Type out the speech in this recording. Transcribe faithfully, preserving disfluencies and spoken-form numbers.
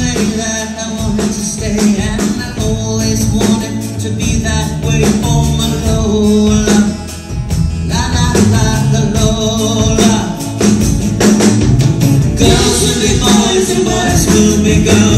way that I wanted to stay, and I always wanted to be that way for my Lola. La la la la Lola. Girls will be boys and boys will be girls.